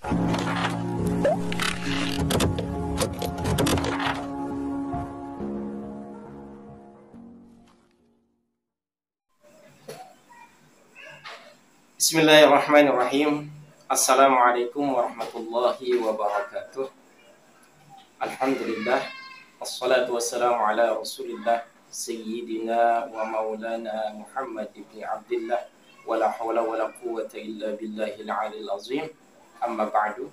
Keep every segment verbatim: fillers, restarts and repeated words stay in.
Bismillahirrahmanirrahim. Assalamualaikum warahmatullahi wabarakatuh. Alhamdulillah, wassalatu wassalamu ala rasulillah Sayyidina wa maulana Muhammad ibn Abdillah, wa la hawla wa la quwwata illa billahil aliyil azim. Amma ba'du.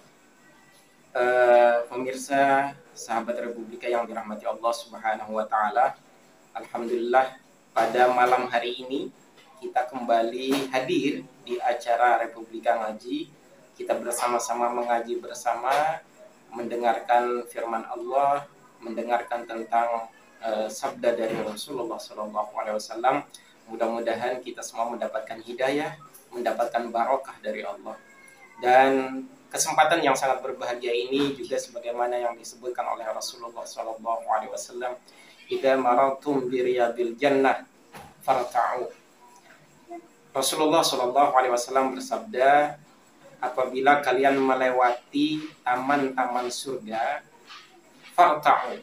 uh, Pemirsa, sahabat Republika yang dirahmati Allah subhanahu wa ta'ala, alhamdulillah pada malam hari ini kita kembali hadir di acara Republika Ngaji. Kita bersama-sama mengaji bersama, mendengarkan firman Allah, mendengarkan tentang uh, sabda dari Rasulullah shallallahu alaihi wasallam. Mudah-mudahan kita semua mendapatkan hidayah, mendapatkan barokah dari Allah. Dan kesempatan yang sangat berbahagia ini juga sebagaimana yang disebutkan oleh Rasulullah shallallahu alaihi wasallam, "Idza maratum bi riyadil jannah farta'u." Rasulullah shallallahu alaihi wasallam bersabda, apabila kalian melewati taman-taman surga, farta'u,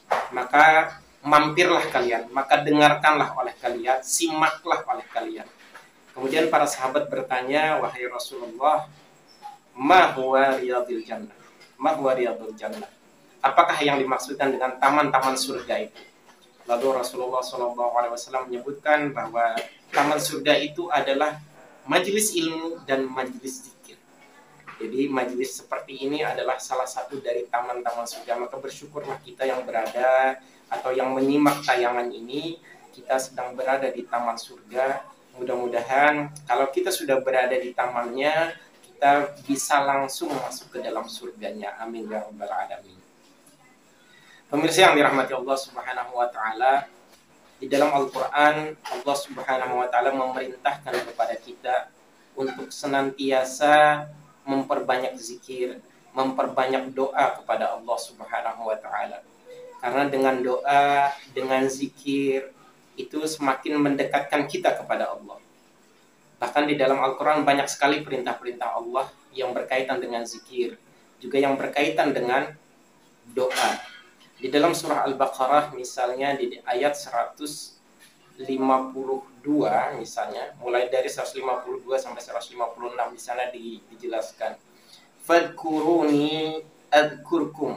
maka mampirlah kalian, maka dengarkanlah oleh kalian, simaklah oleh kalian. Kemudian para sahabat bertanya, wahai Rasulullah, ma huwa riyadil jannah? Ma huwa riyadil jannah? Apakah yang dimaksudkan dengan taman-taman surga itu? Lalu Rasulullah shallallahu alaihi wasallam menyebutkan bahwa taman surga itu adalah majelis ilmu dan majelis zikir. Jadi majelis seperti ini adalah salah satu dari taman-taman surga. Maka bersyukurlah kita yang berada atau yang menyimak tayangan ini, kita sedang berada di taman surga. Mudah-mudahan kalau kita sudah berada di tamannya, kita bisa langsung masuk ke dalam surganya. Amin ya rabbal alamin. Pemirsa yang dirahmati Allah subhanahu wa ta'ala, di dalam Al-Quran Allah subhanahu wa ta'ala memerintahkan kepada kita untuk senantiasa memperbanyak zikir, memperbanyak doa kepada Allah subhanahu wa ta'ala. Karena dengan doa, dengan zikir, itu semakin mendekatkan kita kepada Allah. Bahkan di dalam Al-Quran banyak sekali perintah-perintah Allah yang berkaitan dengan zikir, juga yang berkaitan dengan doa. Di dalam surah Al-Baqarah misalnya di ayat seratus lima puluh dua misalnya, mulai dari seratus lima puluh dua sampai seratus lima puluh enam di sana di, dijelaskan, fadkuruni adkurkum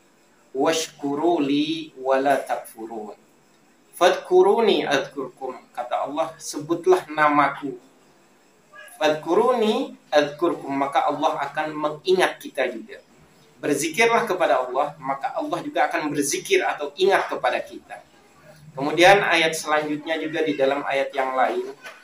washkuruli wala takfurun. Fadkuruni adkurkum, kata Allah, sebutlah namaku. Fadkuruni adkurkum, maka Allah akan mengingat kita juga. Berzikirlah kepada Allah, maka Allah juga akan berzikir atau ingat kepada kita. Kemudian ayat selanjutnya juga di dalam ayat yang lain,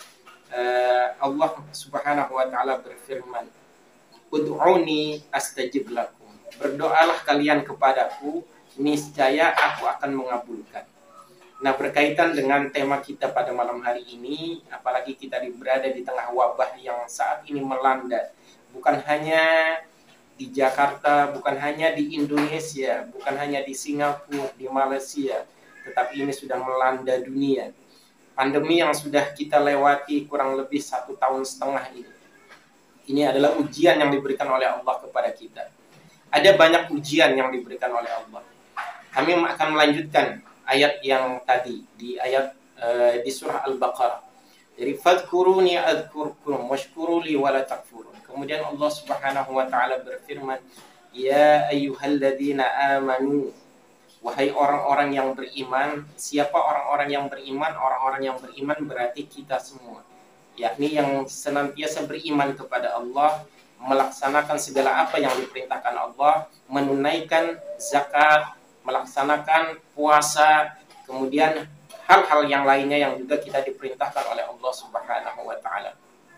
Allah subhanahu wa ta'ala berfirman, ud'uni astajib lakum. Berdoalah kalian kepadaku, niscaya aku akan mengabulkan. Nah, berkaitan dengan tema kita pada malam hari ini, apalagi kita berada di tengah wabah yang saat ini melanda, bukan hanya di Jakarta, bukan hanya di Indonesia, bukan hanya di Singapura, di Malaysia, tetapi ini sudah melanda dunia. Pandemi yang sudah kita lewati kurang lebih satu tahun setengah ini, ini adalah ujian yang diberikan oleh Allah kepada kita. Ada banyak ujian yang diberikan oleh Allah. Kami akan melanjutkan ayat yang tadi di ayat uh, di surah Al-Baqarah. Jadi fadkuruni adkurkum washkuruli wala takfurun. Kemudian Allah subhanahu wa ta'ala berfirman, ya ayyuhalladzina amanu, wahai orang-orang yang beriman. Siapa orang-orang yang beriman? Orang-orang yang beriman berarti kita semua, yakni yang senantiasa beriman kepada Allah, melaksanakan segala apa yang diperintahkan Allah, menunaikan zakat, melaksanakan puasa, kemudian hal-hal yang lainnya yang juga kita diperintahkan oleh Allah subhanahu wa ta'ala.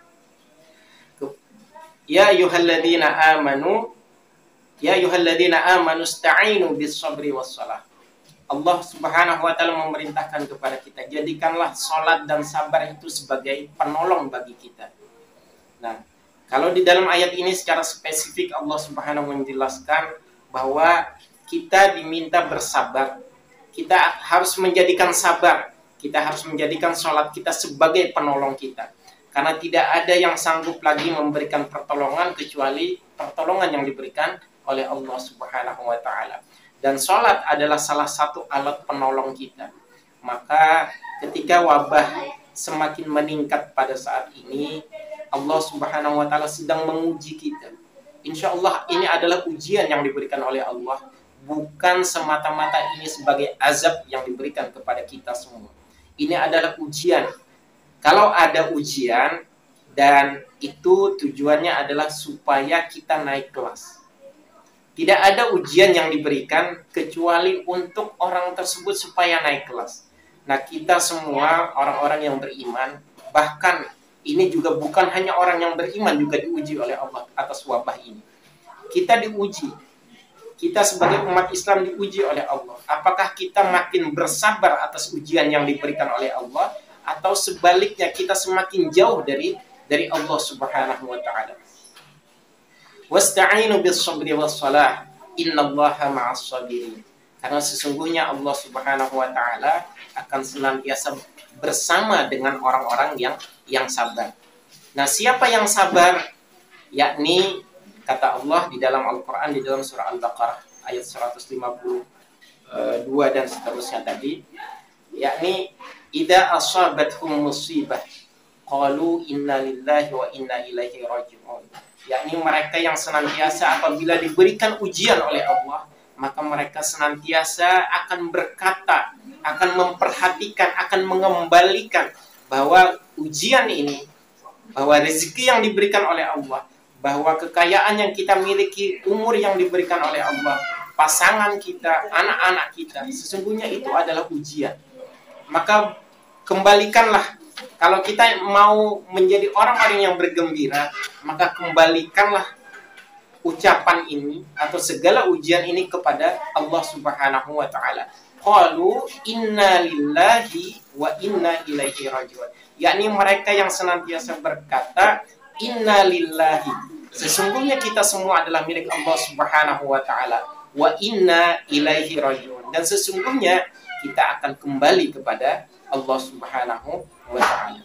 Ya ayyuhalladzina amanu, ya ayyuhalladzina amanu ista'inu bis sabri was salah. Allah subhanahu wa ta'ala memerintahkan kepada kita, jadikanlah salat dan sabar itu sebagai penolong bagi kita. Nah, kalau di dalam ayat ini secara spesifik Allah subhanahu wa ta'ala menjelaskan bahwa kita diminta bersabar. Kita harus menjadikan sabar. Kita harus menjadikan salat kita sebagai penolong kita. Karena tidak ada yang sanggup lagi memberikan pertolongan kecuali pertolongan yang diberikan oleh Allah Subhanahu wa taala. Dan sholat adalah salah satu alat penolong kita. Maka ketika wabah semakin meningkat pada saat ini, Allah Subhanahu wa taala sedang menguji kita. Insya Allah ini adalah ujian yang diberikan oleh Allah, bukan semata-mata ini sebagai azab yang diberikan kepada kita semua. Ini adalah ujian. Kalau ada ujian, dan itu tujuannya adalah supaya kita naik kelas. Tidak ada ujian yang diberikan kecuali untuk orang tersebut supaya naik kelas. Nah, kita semua orang-orang yang beriman, bahkan ini juga bukan hanya orang yang beriman juga diuji oleh Allah atas wabah ini. Kita diuji. Kita sebagai umat Islam diuji oleh Allah. Apakah kita makin bersabar atas ujian yang diberikan oleh Allah, atau sebaliknya kita semakin jauh dari dari Allah Subhanahu wa taala. Wasta'inu bis-sabri was-salah, innallaha ma'as sabirin. Karena sesungguhnya Allah Subhanahu wa taala akan senantiasa bersama dengan orang-orang yang yang sabar. Nah, siapa yang sabar? Yakni kata Allah di dalam Al-Qur'an, di dalam surah Al-Baqarah ayat seratus lima puluh dua dan seterusnya tadi, yakni idza asabathum musibah qalu inna lillahi wa inna ilaihi raji'un. Yakni mereka yang senantiasa apabila diberikan ujian oleh Allah, maka mereka senantiasa akan berkata, akan memperhatikan, akan mengembalikan bahwa ujian ini, bahwa rezeki yang diberikan oleh Allah, bahwa kekayaan yang kita miliki, umur yang diberikan oleh Allah, pasangan kita, anak-anak kita, sesungguhnya itu adalah ujian. Maka kembalikanlah. Kalau kita mau menjadi orang-orang yang bergembira, maka kembalikanlah ucapan ini atau segala ujian ini kepada Allah Subhanahu wa taala. Qalu inna lillahi wa inna ilaihi raji'un. Yakni mereka yang senantiasa berkata inna lillahi. Sesungguhnya kita semua adalah milik Allah Subhanahu wa taala. Wa inna ilaihi raji'un. Dan sesungguhnya kita akan kembali kepada Allah Subhanahu wa taala.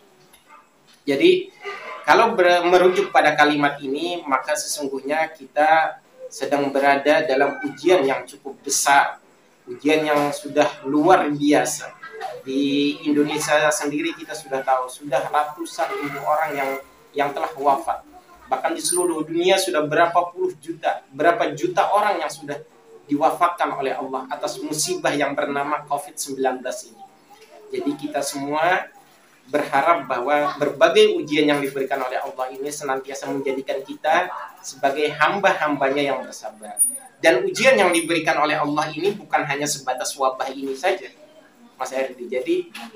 Jadi kalau ber, merujuk pada kalimat ini, maka sesungguhnya kita sedang berada dalam ujian yang cukup besar, ujian yang sudah luar biasa. Di Indonesia sendiri kita sudah tahu, sudah ratusan ribu orang yang yang telah wafat. Bahkan di seluruh dunia sudah berapa puluh juta, berapa juta orang yang sudah diwafatkan oleh Allah atas musibah yang bernama covid sembilan belas ini. Jadi kita semua berharap bahwa berbagai ujian yang diberikan oleh Allah ini senantiasa menjadikan kita sebagai hamba-hambanya yang bersabar. Dan ujian yang diberikan oleh Allah ini bukan hanya sebatas wabah ini saja, Mas Erdi. Jadi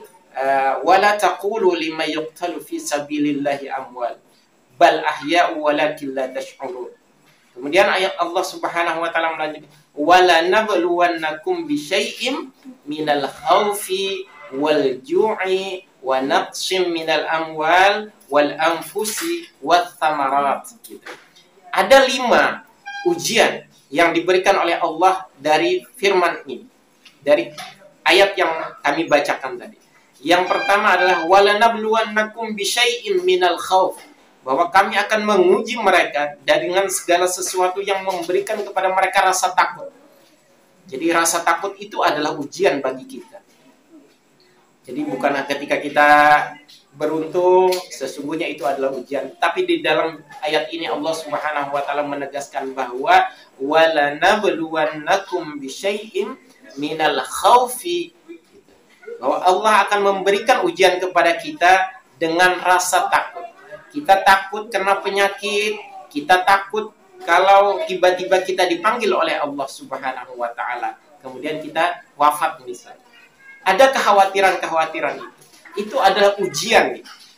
wala taqulu liman yuqtalu fi sabilillahi amwal bal ahya'u walakin la tash'urun. Kemudian ayat Allah Subhanahu wa taala melanjutkan wala nabluwannakum bi syai'im minal khaufi wal ju'i wa naqsim minal amwal wal anfusi wath thamarat. Gitu. Ada lima ujian yang diberikan oleh Allah dari firman ini, dari ayat yang kami bacakan tadi. Yang pertama adalah walanabluwannakum bisyai'im minal khauf, bahwa kami akan menguji mereka dengan segala sesuatu yang memberikan kepada mereka rasa takut. Jadi rasa takut itu adalah ujian bagi kita. Jadi bukan ketika kita beruntung, sesungguhnya itu adalah ujian. Tapi di dalam ayat ini Allah Subhanahu wa taala menegaskan bahwa walanabluwannakum bisyai'im minal khaufi, bahwa Allah akan memberikan ujian kepada kita dengan rasa takut. Kita takut kena penyakit, kita takut kalau tiba-tiba kita dipanggil oleh Allah Subhanahu wa taala, kemudian kita wafat misalnya. Ada kekhawatiran-kekhawatiran itu. Itu adalah ujian.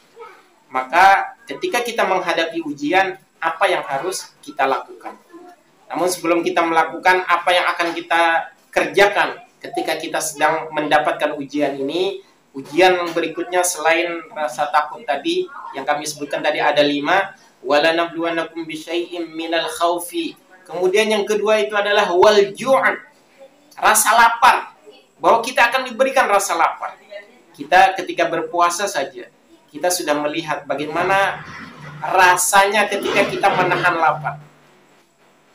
Maka ketika kita menghadapi ujian, apa yang harus kita lakukan? Namun sebelum kita melakukan apa yang akan kita kerjakan ketika kita sedang mendapatkan ujian ini, ujian berikutnya selain rasa takut tadi yang kami sebutkan tadi ada lima, walanabluwannakum bisyai'im minal khaufi. Kemudian yang kedua itu adalah wal ju'an, rasa lapar. Bahwa kita akan diberikan rasa lapar. Kita ketika berpuasa saja, kita sudah melihat bagaimana rasanya ketika kita menahan lapar.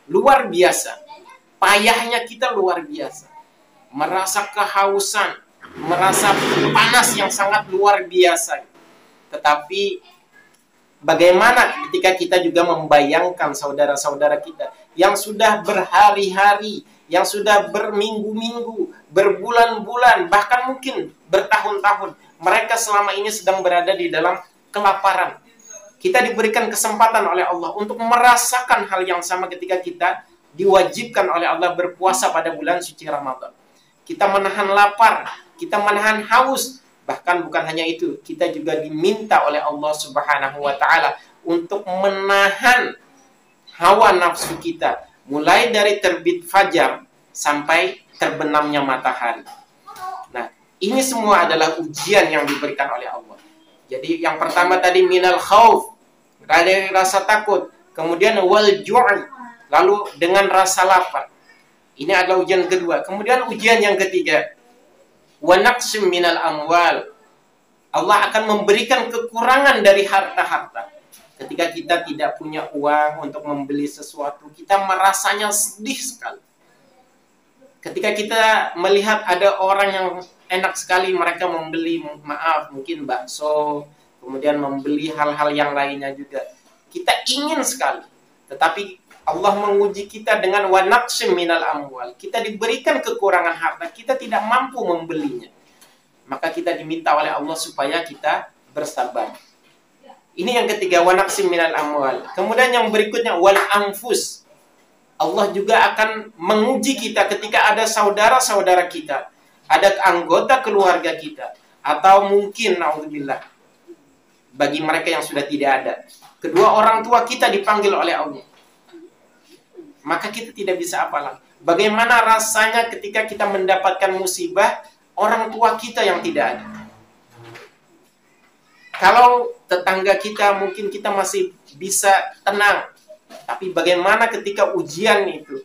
luar biasa. Payahnya kita luar biasa. Merasa kehausan, merasa panas yang sangat luar biasa. Tetapi bagaimana ketika kita juga membayangkan saudara-saudara kita yang sudah berhari-hari, yang sudah berminggu-minggu, berbulan-bulan, bahkan mungkin bertahun-tahun, mereka selama ini sedang berada di dalam kelaparan. Kita diberikan kesempatan oleh Allah untuk merasakan hal yang sama ketika kita diwajibkan oleh Allah berpuasa pada bulan suci Ramadan. Kita menahan lapar, kita menahan haus, bahkan bukan hanya itu, kita juga diminta oleh Allah Subhanahu wa taala untuk menahan hawa nafsu kita, mulai dari terbit fajar sampai terbenamnya matahari. Nah, ini semua adalah ujian yang diberikan oleh Allah. Jadi yang pertama tadi minal khauf, dari rasa takut, kemudian wal ju'i, lalu dengan rasa lapar. Ini adalah ujian kedua. Kemudian ujian yang ketiga, wa naqsim minal amwal. Allah akan memberikan kekurangan dari harta-harta. Ketika kita tidak punya uang untuk membeli sesuatu, kita merasanya sedih sekali. Ketika kita melihat ada orang yang enak sekali mereka membeli, maaf, mungkin bakso, kemudian membeli hal-hal yang lainnya juga, kita ingin sekali. Tetapi Allah menguji kita dengan wa naqsim minal amwal. Kita diberikan kekurangan harta, kita tidak mampu membelinya. Maka kita diminta oleh Allah supaya kita bersabar. Ini yang ketiga, wa naqsim minal amwal. Kemudian yang berikutnya, wal anfus. Allah juga akan menguji kita ketika ada saudara-saudara kita, ada anggota keluarga kita, atau mungkin, naudzubillah, bagi mereka yang sudah tidak ada, kedua orang tua kita dipanggil oleh Allah. Maka kita tidak bisa apalah. Bagaimana rasanya ketika kita mendapatkan musibah orang tua kita yang tidak ada? Kalau tetangga kita mungkin kita masih bisa tenang, tapi bagaimana ketika ujian itu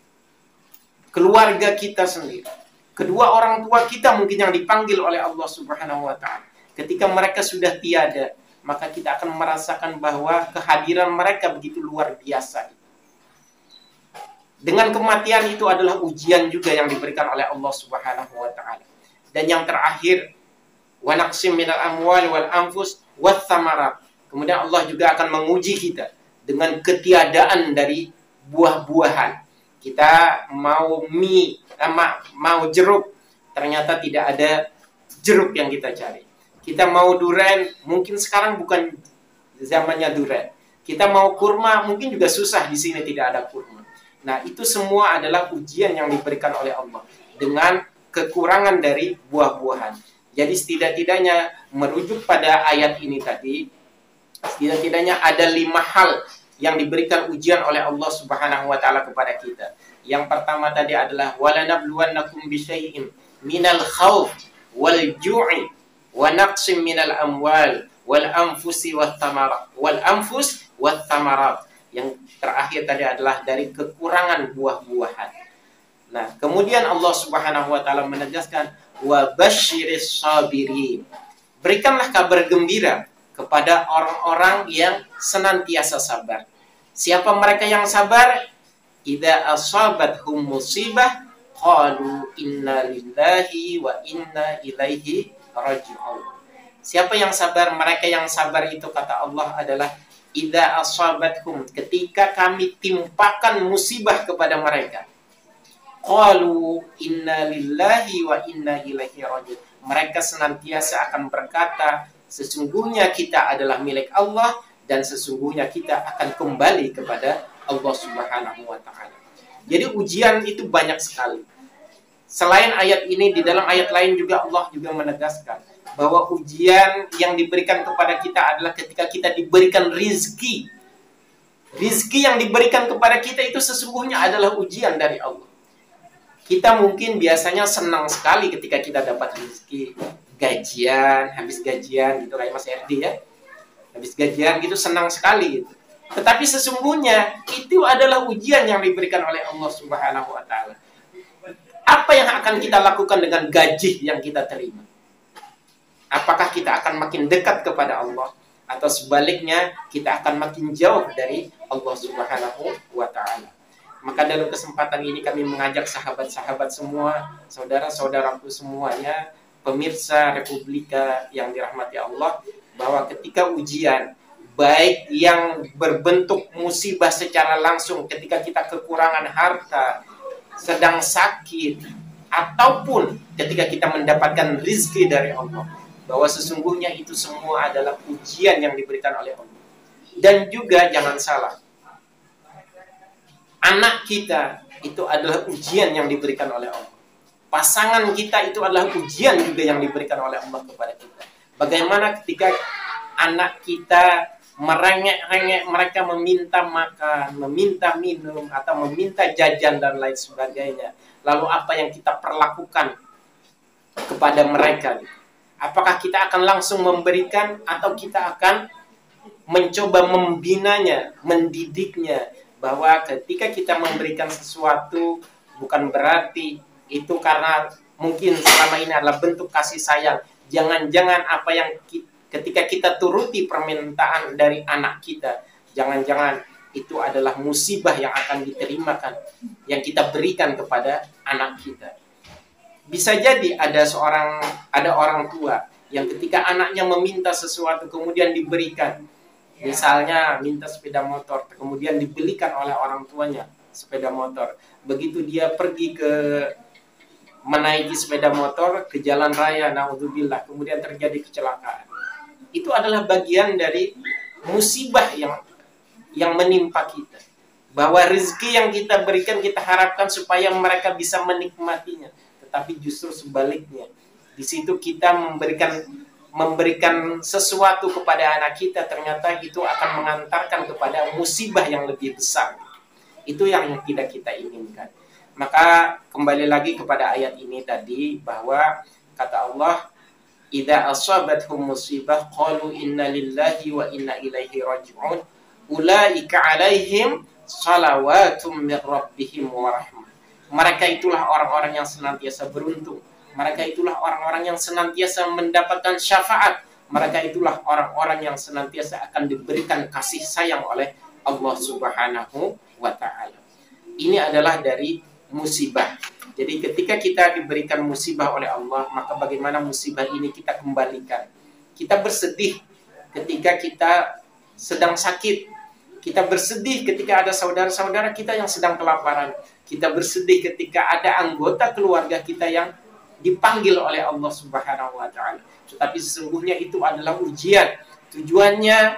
keluarga kita sendiri, kedua orang tua kita mungkin yang dipanggil oleh Allah Subhanahu wa taala, ketika mereka sudah tiada, maka kita akan merasakan bahwa kehadiran mereka begitu luar biasa. Dengan kematian itu adalah ujian juga yang diberikan oleh Allah Subhanahu wa taala. Dan yang terakhir, wa naqsim minal amwal wal anfus wath thamarat. Kemudian Allah juga akan menguji kita dengan ketiadaan dari buah-buahan. Kita mau mie, mau jeruk, ternyata tidak ada jeruk yang kita cari. Kita mau durian, mungkin sekarang bukan zamannya durian. Kita mau kurma, mungkin juga susah, di sini tidak ada kurma. Nah, itu semua adalah ujian yang diberikan oleh Allah dengan kekurangan dari buah-buahan. Jadi setidak-tidaknya merujuk pada ayat ini tadi, setidak-tidaknya ada lima hal yang diberikan ujian oleh Allah Subhanahu wa taala kepada kita. Yang pertama tadi adalah walanabluwannakum bisyai'in minal khauf wal ju'i wa naqsim minal amwal wal anfusi wath thamarat wal anfus wath thamarat. Yang terakhir tadi adalah dari kekurangan buah-buahan. Nah, kemudian Allah Subhanahu wa taala menegaskan wa basyiris sabirin. Berikanlah kabar gembira kepada orang-orang yang senantiasa sabar. Siapa mereka yang sabar? Idza asabathum musibah qalu inna lillahi wa inna ilaihi raji'un. Siapa yang sabar? Mereka yang sabar itu kata Allah adalah idza asabathum, ketika kami timpakan musibah kepada mereka. Qalu inna lillahi wa inna ilaihi raji'un. Mereka senantiasa akan berkata, sesungguhnya kita adalah milik Allah dan sesungguhnya kita akan kembali kepada Allah Subhanahu wa taala. Jadi ujian itu banyak sekali. Selain ayat ini, di dalam ayat lain juga Allah juga menegaskan bahwa ujian yang diberikan kepada kita adalah ketika kita diberikan rizki. Rizki yang diberikan kepada kita itu sesungguhnya adalah ujian dari Allah. Kita mungkin biasanya senang sekali ketika kita dapat rezeki, gajian, habis gajian gitu, kayak Mas Erdi ya. Habis gajian gitu senang sekali gitu. Tetapi sesungguhnya itu adalah ujian yang diberikan oleh Allah Subhanahu wa taala. Apa yang akan kita lakukan dengan gaji yang kita terima? Apakah kita akan makin dekat kepada Allah atau sebaliknya kita akan makin jauh dari Allah Subhanahu wa taala? Maka dalam kesempatan ini kami mengajak sahabat-sahabat semua, saudara-saudaraku semuanya, pemirsa Republika yang dirahmati Allah, bahwa ketika ujian, baik yang berbentuk musibah secara langsung ketika kita kekurangan harta, sedang sakit, ataupun ketika kita mendapatkan rizki dari Allah, bahwa sesungguhnya itu semua adalah ujian yang diberikan oleh Allah. Dan juga jangan salah, anak kita itu adalah ujian yang diberikan oleh Allah. Pasangan kita itu adalah ujian juga yang diberikan oleh Allah kepada kita. Bagaimana ketika anak kita merengek-rengek, mereka meminta makan, meminta minum, atau meminta jajan dan lain sebagainya. Lalu apa yang kita perlakukan kepada mereka? Apakah kita akan langsung memberikan, atau kita akan mencoba membinanya, mendidiknya, bahwa ketika kita memberikan sesuatu bukan berarti itu karena mungkin selama ini adalah bentuk kasih sayang. Jangan-jangan apa yang kita, ketika kita turuti permintaan dari anak kita, jangan-jangan itu adalah musibah yang akan diterimakan, yang kita berikan kepada anak kita. Bisa jadi ada seorang, ada orang tua yang ketika anaknya meminta sesuatu kemudian diberikan. Misalnya minta sepeda motor, kemudian dibelikan oleh orang tuanya sepeda motor. Begitu dia pergi ke menaiki sepeda motor ke jalan raya, naudzubillah, kemudian terjadi kecelakaan. Itu adalah bagian dari musibah yang yang menimpa kita. Bahwa rezeki yang kita berikan kita harapkan supaya mereka bisa menikmatinya, tetapi justru sebaliknya. Di situ kita memberikan memberikan sesuatu kepada anak kita, ternyata itu akan mengantarkan kepada musibah yang lebih besar. Itu yang tidak kita inginkan. Maka kembali lagi kepada ayat ini tadi, bahwa kata Allah, idza asabathum musibah qalu inna lillahi wa inna ilaihi raji'un ulaika alaihim salawatum mir rabbihim wa rahmah. Mereka itulah orang-orang yang senantiasa beruntung. Mereka itulah orang-orang yang senantiasa mendapatkan syafaat. Mereka itulah orang-orang yang senantiasa akan diberikan kasih sayang oleh Allah Subhanahu wa ta'ala. Ini adalah dari musibah. Jadi ketika kita diberikan musibah oleh Allah, maka bagaimana musibah ini kita kembalikan. Kita bersedih ketika kita sedang sakit. Kita bersedih ketika ada saudara-saudara kita yang sedang kelaparan. Kita bersedih ketika ada anggota keluarga kita yang dipanggil oleh Allah Subhanahu wa ta'ala. Tetapi sesungguhnya itu adalah ujian. Tujuannya,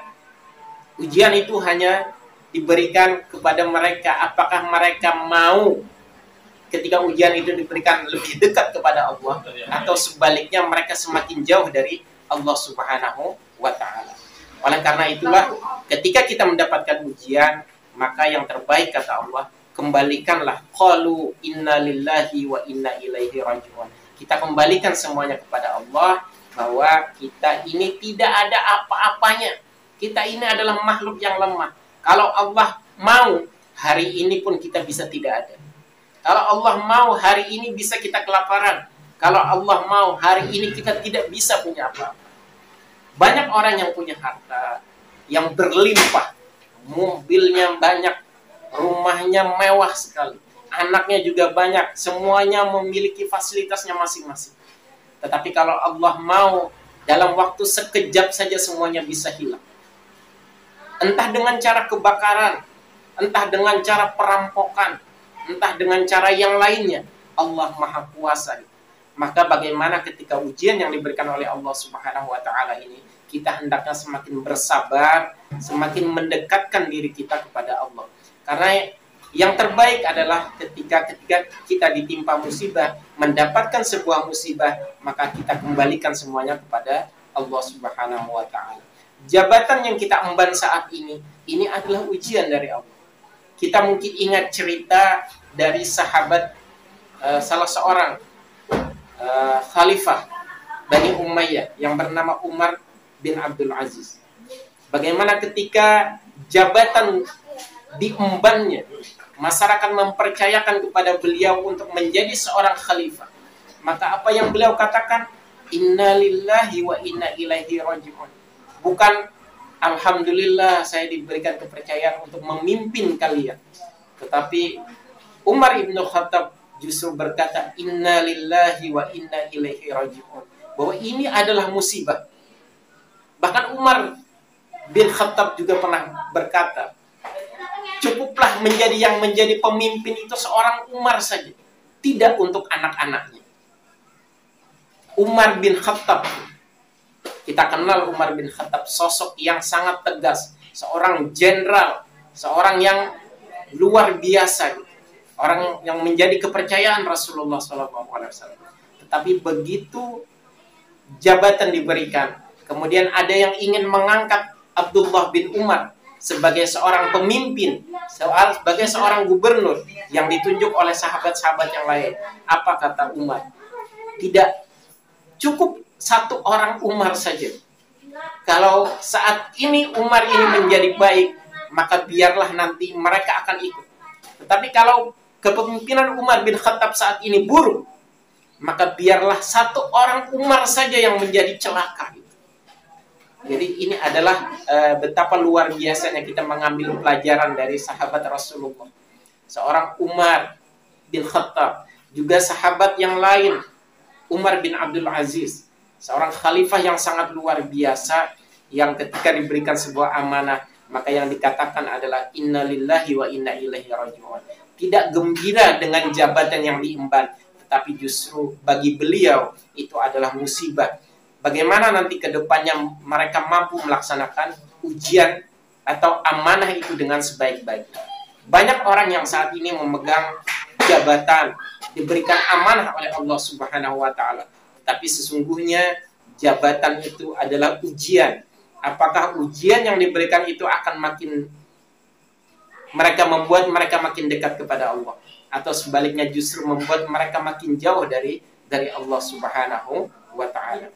ujian itu hanya diberikan kepada mereka. Apakah mereka mau ketika ujian itu diberikan lebih dekat kepada Allah, atau sebaliknya mereka semakin jauh dari Allah Subhanahu wa ta'ala. Oleh karena itulah ketika kita mendapatkan ujian, maka yang terbaik kata Allah, kembalikanlah, qalu inna lillahi wa inna ilaihi raji'un. Kita kembalikan semuanya kepada Allah, bahwa kita ini tidak ada apa-apanya. Kita ini adalah makhluk yang lemah. Kalau Allah mau, hari ini pun kita bisa tidak ada. Kalau Allah mau, hari ini bisa kita kelaparan. Kalau Allah mau, hari ini kita tidak bisa punya apa-apa. Banyak orang yang punya harta, yang berlimpah, mobilnya banyak, rumahnya mewah sekali, anaknya juga banyak, semuanya memiliki fasilitasnya masing-masing. Tetapi kalau Allah mau, dalam waktu sekejap saja semuanya bisa hilang. Entah dengan cara kebakaran, entah dengan cara perampokan, entah dengan cara yang lainnya, Allah Maha Kuasa. Maka bagaimana ketika ujian yang diberikan oleh Allah Subhanahu wa ta'ala ini, kita hendaknya semakin bersabar, semakin mendekatkan diri kita kepada Allah. Karena yang terbaik adalah ketika ketika kita ditimpa musibah, mendapatkan sebuah musibah, maka kita kembalikan semuanya kepada Allah Subhanahu wa ta'ala. Jabatan yang kita emban saat ini, ini adalah ujian dari Allah. Kita mungkin ingat cerita dari sahabat, uh, salah seorang uh, khalifah Bani Umayyah yang bernama Umar bin Abdul Aziz. Bagaimana ketika jabatan diembannya, masyarakat mempercayakan kepada beliau untuk menjadi seorang khalifah. Maka apa yang beliau katakan? Inna lillahi wa inna ilaihi raji'un. Bukan alhamdulillah saya diberikan kepercayaan untuk memimpin kalian. Tetapi Umar ibn Khattab justru berkata, inna lillahi wa inna ilaihi raji'un, bahwa ini adalah musibah. Bahkan Umar bin Khattab juga pernah berkata, cukuplah menjadi yang menjadi pemimpin itu seorang Umar saja, tidak untuk anak-anaknya. Umar bin Khattab, kita kenal Umar bin Khattab, sosok yang sangat tegas, seorang jenderal, seorang yang luar biasa, orang yang menjadi kepercayaan Rasulullah shallallahu alaihi wasallam. Tetapi begitu jabatan diberikan, kemudian ada yang ingin mengangkat Abdullah bin Umar sebagai seorang pemimpin, sebagai seorang gubernur yang ditunjuk oleh sahabat-sahabat yang lain. Apa kata Umar? Tidak cukup satu orang Umar saja. Kalau saat ini Umar ini menjadi baik, maka biarlah nanti mereka akan ikut. Tetapi kalau kepemimpinan Umar bin Khattab saat ini buruk, maka biarlah satu orang Umar saja yang menjadi celaka. Jadi ini adalah e, betapa luar biasanya kita mengambil pelajaran dari sahabat Rasulullah. Seorang Umar bin Khattab, juga sahabat yang lain, Umar bin Abdul Aziz, seorang khalifah yang sangat luar biasa, yang ketika diberikan sebuah amanah, maka yang dikatakan adalah inna lillahi wa inna ilaihi raji'un. Tidak gembira dengan jabatan yang diemban, tetapi justru bagi beliau itu adalah musibah. Bagaimana nanti ke depannya mereka mampu melaksanakan ujian atau amanah itu dengan sebaik-baiknya. Banyak orang yang saat ini memegang jabatan, diberikan amanah oleh Allah Subhanahu wa taala. Tapi sesungguhnya jabatan itu adalah ujian. Apakah ujian yang diberikan itu akan makin mereka membuat mereka makin dekat kepada Allah, atau sebaliknya justru membuat mereka makin jauh dari dari Allah Subhanahu wa taala.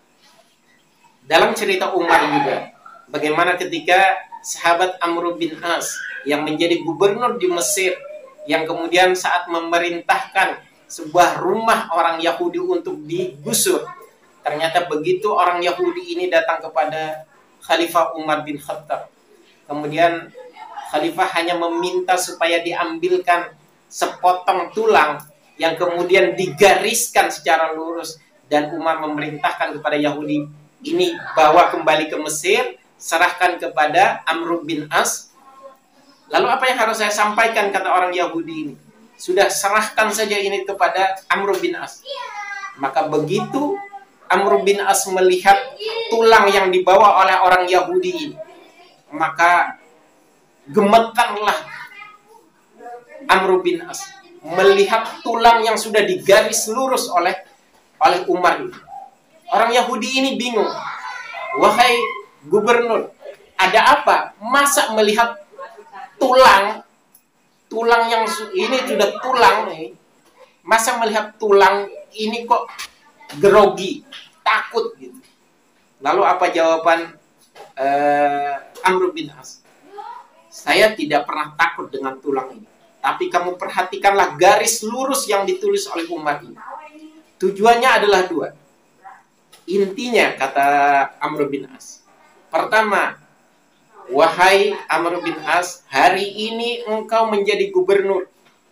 Dalam cerita Umar juga, bagaimana ketika sahabat Amr bin As yang menjadi gubernur di Mesir, yang kemudian saat memerintahkan sebuah rumah orang Yahudi untuk digusur, ternyata begitu orang Yahudi ini datang kepada Khalifah Umar bin Khattab, kemudian Khalifah hanya meminta supaya diambilkan sepotong tulang yang kemudian digariskan secara lurus, dan Umar memerintahkan kepada Yahudi, ini bawa kembali ke Mesir, serahkan kepada Amr bin As. Lalu apa yang harus saya sampaikan, kata orang Yahudi ini? Sudah, serahkan saja ini kepada Amr bin As. Maka begitu Amr bin As melihat tulang yang dibawa oleh orang Yahudi ini, maka gemetarlah Amr bin As melihat tulang yang sudah digaris lurus oleh oleh Umar ini. Orang Yahudi ini bingung. Wahai gubernur, ada apa? Masa melihat tulang, tulang yang ini sudah tulang nih, masa melihat tulang ini kok grogi, takut gitu. Lalu apa jawaban uh, Amr bin As? Saya tidak pernah takut dengan tulang ini, tapi kamu perhatikanlah garis lurus yang ditulis oleh Umar ini. Tujuannya adalah dua. Intinya, kata Amr bin As, pertama, wahai Amr bin As, hari ini engkau menjadi gubernur,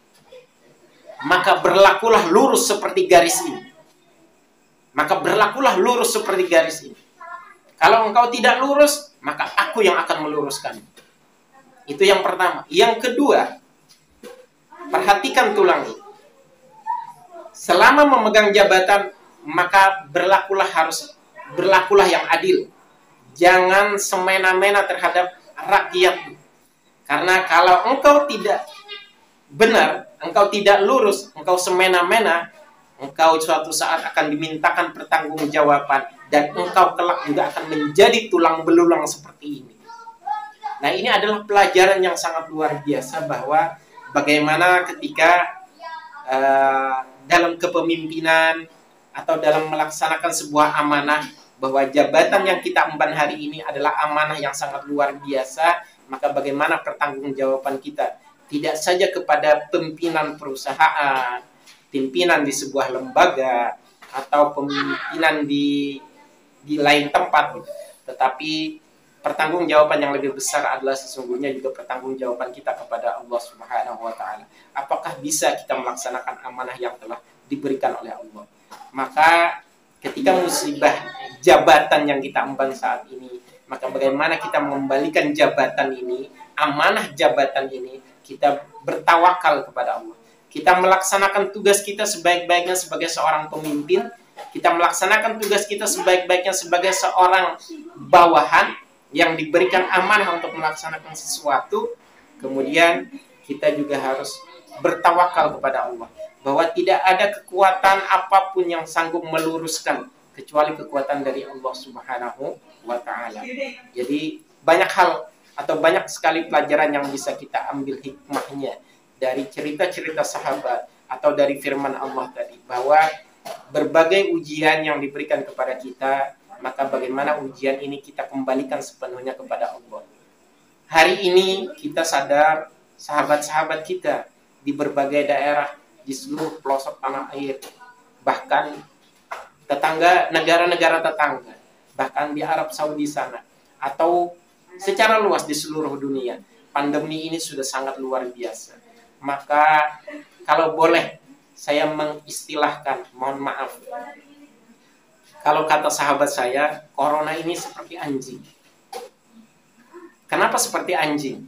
maka berlakulah lurus seperti garis ini. Maka berlakulah lurus seperti garis ini. Kalau engkau tidak lurus, maka aku yang akan meluruskan. Itu yang pertama. Yang kedua, perhatikan tulang ini. Selama memegang jabatan, maka berlakulah harus berlakulah yang adil. Jangan semena-mena terhadap rakyat. Karena kalau engkau tidak benar, engkau tidak lurus, engkau semena-mena, engkau suatu saat akan dimintakan pertanggungjawaban, dan engkau kelak juga akan menjadi tulang belulang seperti ini. Nah, ini adalah pelajaran yang sangat luar biasa, bahwa bagaimana ketika uh, dalam kepemimpinan atau dalam melaksanakan sebuah amanah, bahwa jabatan yang kita emban hari ini adalah amanah yang sangat luar biasa, maka bagaimana pertanggungjawaban kita, tidak saja kepada pimpinan perusahaan, pimpinan di sebuah lembaga, atau pemimpinan di di lain tempat, tetapi pertanggungjawaban yang lebih besar adalah sesungguhnya juga pertanggungjawaban kita kepada Allah Subhanahu wa taala. Apakah bisa kita melaksanakan amanah yang telah diberikan oleh Allah? Maka ketika musibah jabatan yang kita emban saat ini, maka bagaimana kita mengembalikan jabatan ini, amanah jabatan ini, kita bertawakal kepada Allah. Kita melaksanakan tugas kita sebaik-baiknya sebagai seorang pemimpin, kita melaksanakan tugas kita sebaik-baiknya sebagai seorang bawahan yang diberikan amanah untuk melaksanakan sesuatu. Kemudian kita juga harus bertawakal kepada Allah, bahwa tidak ada kekuatan apapun yang sanggup meluruskan kecuali kekuatan dari Allah Subhanahu wa taala. Jadi banyak hal atau banyak sekali pelajaran yang bisa kita ambil hikmahnya dari cerita-cerita sahabat atau dari firman Allah tadi, bahwa berbagai ujian yang diberikan kepada kita, maka bagaimana ujian ini kita kembalikan sepenuhnya kepada Allah. Hari ini kita sadar sahabat-sahabat kita di berbagai daerah di seluruh pelosok tanah air, bahkan tetangga, negara-negara tetangga, bahkan di Arab Saudi sana, atau secara luas di seluruh dunia, pandemi ini sudah sangat luar biasa. Maka kalau boleh saya mengistilahkan, mohon maaf, kalau kata sahabat saya, corona ini seperti anjing. Kenapa seperti anjing?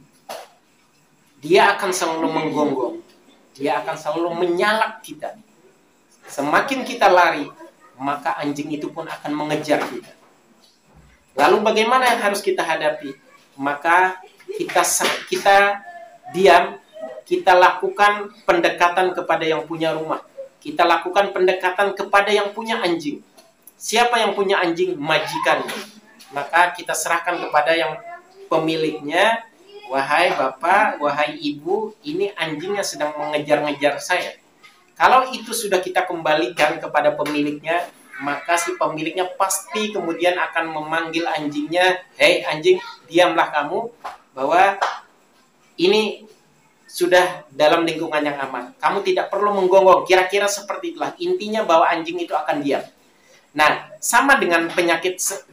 Dia akan selalu menggonggong, dia akan selalu menyalak kita. Semakin kita lari, maka anjing itu pun akan mengejar kita. Lalu bagaimana yang harus kita hadapi? Maka kita kita diam, kita lakukan pendekatan kepada yang punya rumah. Kita lakukan pendekatan kepada yang punya anjing. Siapa yang punya anjing? Majikannya. Maka kita serahkan kepada yang pemiliknya. Wahai bapak, wahai ibu, ini anjingnya sedang mengejar-ngejar saya. Kalau itu sudah kita kembalikan kepada pemiliknya, maka si pemiliknya pasti kemudian akan memanggil anjingnya, hei anjing, diamlah kamu, bahwa ini sudah dalam lingkungan yang aman. Kamu tidak perlu menggonggong. Kira-kira seperti itulah. Intinya bahwa anjing itu akan diam. Nah, sama dengan penyakit. Se-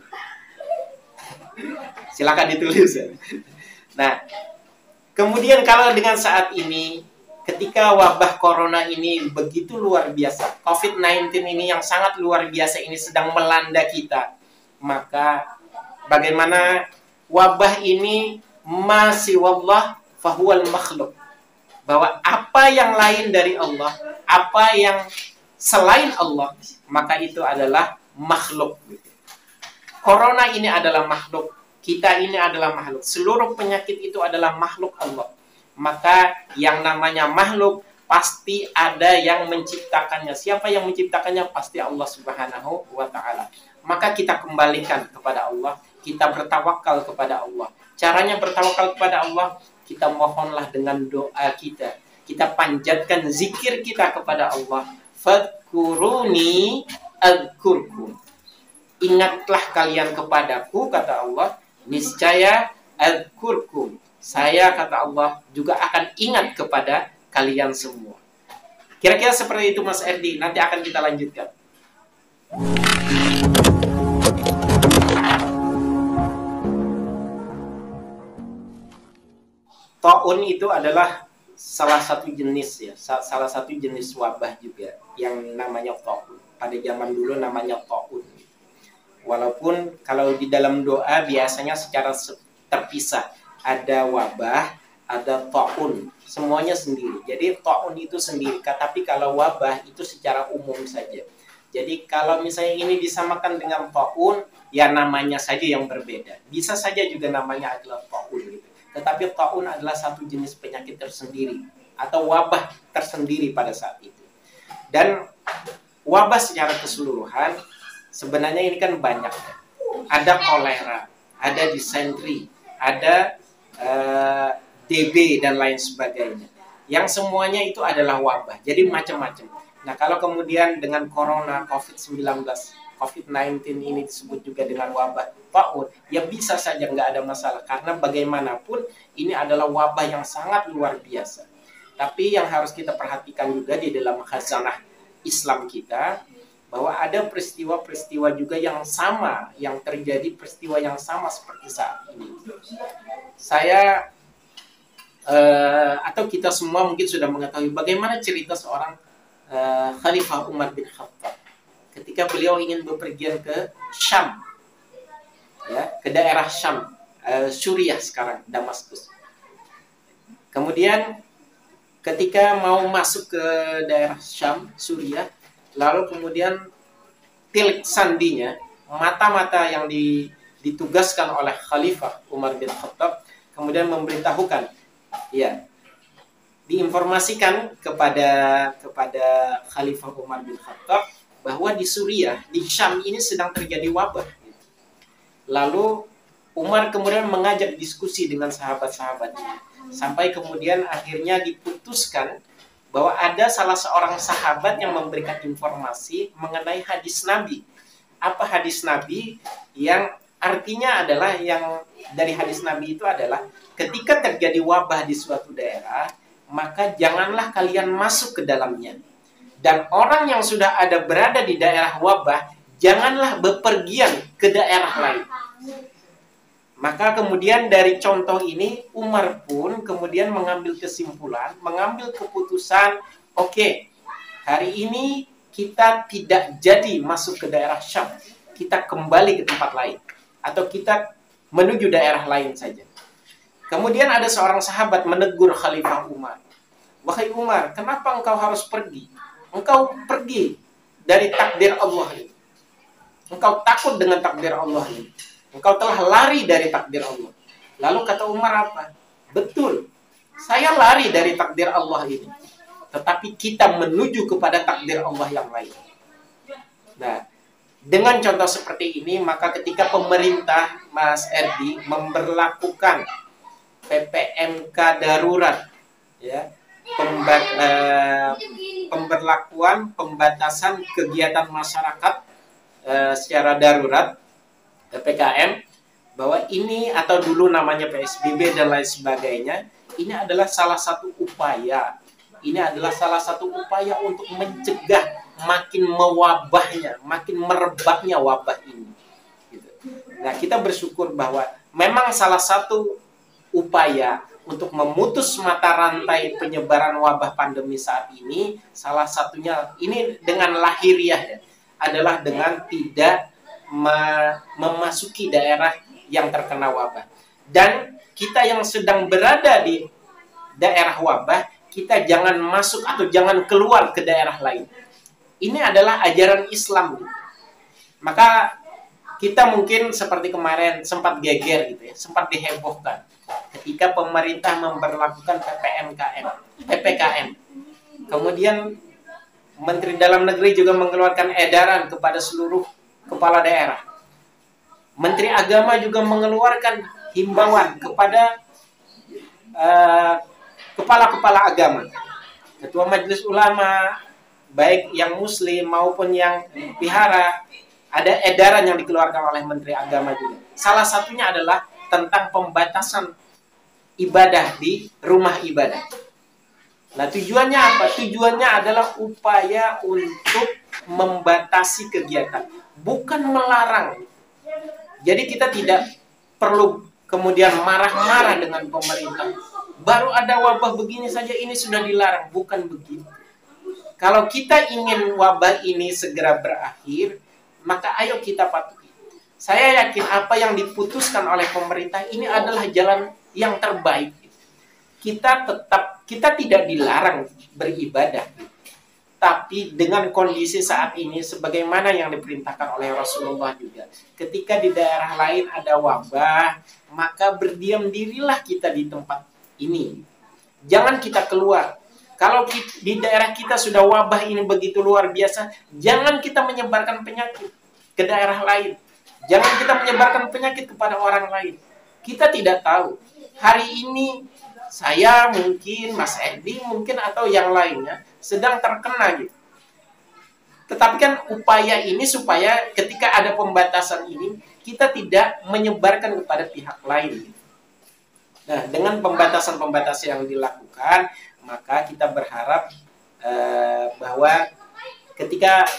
Silakan ditulis. Nah, kemudian kalau dengan saat ini, ketika wabah corona ini begitu luar biasa, covid sembilan belas ini yang sangat luar biasa ini sedang melanda kita, maka bagaimana wabah ini masih wallah fahuwal makhluk, bahwa apa yang lain dari Allah, apa yang selain Allah, maka itu adalah makhluk. Corona ini adalah makhluk, kita ini adalah makhluk, seluruh penyakit itu adalah makhluk Allah. Maka yang namanya makhluk pasti ada yang menciptakannya. Siapa yang menciptakannya? Pasti Allah Subhanahu wa taala. Maka kita kembalikan kepada Allah, kita bertawakal kepada Allah. Caranya bertawakal kepada Allah, kita mohonlah dengan doa kita. Kita panjatkan zikir kita kepada Allah. Fadkuruni adzkurkum. Ingatlah kalian kepadaku, kata Allah, niscaya adzkurkum. Saya, kata Allah, juga akan ingat kepada kalian semua. Kira-kira seperti itu Mas Erdi. Nanti akan kita lanjutkan. Taun itu adalah salah satu jenis ya, salah satu jenis wabah juga yang namanya taun. Pada zaman dulu namanya taun. Walaupun kalau di dalam doa biasanya secara terpisah. Ada wabah, ada taun, semuanya sendiri. Jadi taun itu sendiri, tapi kalau wabah itu secara umum saja. Jadi kalau misalnya ini disamakan dengan taun, ya namanya saja yang berbeda. Bisa saja juga namanya adalah taun gitu. Tetapi taun adalah satu jenis penyakit tersendiri atau wabah tersendiri pada saat itu. Dan wabah secara keseluruhan sebenarnya ini kan banyak. Ada kolera, ada disentri, ada Uh, D B dan lain sebagainya. Yang semuanya itu adalah wabah. Jadi macam-macam. Nah, kalau kemudian dengan corona, covid sembilan belas, covid sembilan belas ini disebut juga dengan wabah taun, ya bisa saja nggak ada masalah. Karena bagaimanapun ini adalah wabah yang sangat luar biasa. Tapi yang harus kita perhatikan juga di dalam khazanah Islam kita, bahwa ada peristiwa-peristiwa juga yang sama, yang terjadi peristiwa yang sama seperti saat ini. Saya uh, atau kita semua mungkin sudah mengetahui bagaimana cerita seorang uh, Khalifah Umar bin Khattab ketika beliau ingin bepergian ke Syam, ya, ke daerah Syam, uh, Suriah sekarang, Damaskus. Kemudian ketika mau masuk ke daerah Syam, Suriah, lalu kemudian tilik sandinya, mata-mata yang ditugaskan oleh Khalifah Umar bin Khattab kemudian memberitahukan, ya, diinformasikan kepada kepada Khalifah Umar bin Khattab bahwa di Suriah, di Syam ini sedang terjadi wabah. Lalu Umar kemudian mengajak diskusi dengan sahabat-sahabatnya, sampai kemudian akhirnya diputuskan bahwa ada salah seorang sahabat yang memberikan informasi mengenai hadis Nabi. Apa hadis Nabi? Yang artinya adalah, yang dari hadis Nabi itu adalah, ketika terjadi wabah di suatu daerah, maka janganlah kalian masuk ke dalamnya. Dan orang yang sudah ada berada di daerah wabah, janganlah bepergian ke daerah lain. Maka kemudian dari contoh ini, Umar pun kemudian mengambil kesimpulan, mengambil keputusan, oke, okay, hari ini kita tidak jadi masuk ke daerah Syam, kita kembali ke tempat lain, atau kita menuju daerah lain saja. Kemudian ada seorang sahabat menegur Khalifah Umar, wahai Umar, kenapa engkau harus pergi? Engkau pergi dari takdir Allah ini. Engkau takut dengan takdir Allah ini. Engkau telah lari dari takdir Allah. Lalu kata Umar apa? Betul, saya lari dari takdir Allah ini, tetapi kita menuju kepada takdir Allah yang lain. Nah, dengan contoh seperti ini, maka ketika pemerintah, Mas Erdi, memberlakukan P P M K darurat, ya, pembat, eh, pemberlakuan pembatasan kegiatan masyarakat eh, secara darurat, P P K M, bahwa ini, atau dulu namanya P S B B dan lain sebagainya, ini adalah salah satu upaya, ini adalah salah satu upaya untuk mencegah makin mewabahnya, makin merebaknya wabah ini. Gitu. Nah, kita bersyukur bahwa memang salah satu upaya untuk memutus mata rantai penyebaran wabah pandemi saat ini, salah satunya ini dengan lahiriah, ya, adalah dengan tidak memasuki daerah yang terkena wabah. Dan kita yang sedang berada di daerah wabah, kita jangan masuk atau jangan keluar ke daerah lain. Ini adalah ajaran Islam. Maka kita mungkin seperti kemarin sempat geger gitu ya, sempat dihebohkan ketika pemerintah memberlakukan P P M K M, P P K M. Kemudian Menteri Dalam Negeri juga mengeluarkan edaran kepada seluruh kepala daerah. Menteri Agama juga mengeluarkan himbauan kepada kepala-kepala uh, agama, Ketua Majelis Ulama, baik yang Muslim maupun yang wihara, ada edaran yang dikeluarkan oleh Menteri Agama juga. Salah satunya adalah tentang pembatasan ibadah di rumah ibadah. Nah, tujuannya apa? Tujuannya adalah upaya untuk membatasi kegiatan, bukan melarang. Jadi kita tidak perlu kemudian marah-marah dengan pemerintah. Baru ada wabah begini saja ini sudah dilarang. Bukan begitu. Kalau kita ingin wabah ini segera berakhir, maka ayo kita patuhi. Saya yakin apa yang diputuskan oleh pemerintah ini adalah jalan yang terbaik. Kita tetap, kita tidak dilarang beribadah. Tapi dengan kondisi saat ini, sebagaimana yang diperintahkan oleh Rasulullah juga, ketika di daerah lain ada wabah, maka berdiam dirilah kita di tempat ini. Jangan kita keluar. Kalau di daerah kita sudah wabah ini begitu luar biasa, jangan kita menyebarkan penyakit ke daerah lain. Jangan kita menyebarkan penyakit kepada orang lain. Kita tidak tahu. Hari ini saya mungkin, Mas Edi mungkin, atau yang lainnya sedang terkena gitu. Tetapi kan upaya ini supaya ketika ada pembatasan ini, kita tidak menyebarkan kepada pihak lain. Nah, dengan pembatasan-pembatasan yang dilakukan, maka kita berharap eh, bahwa ketika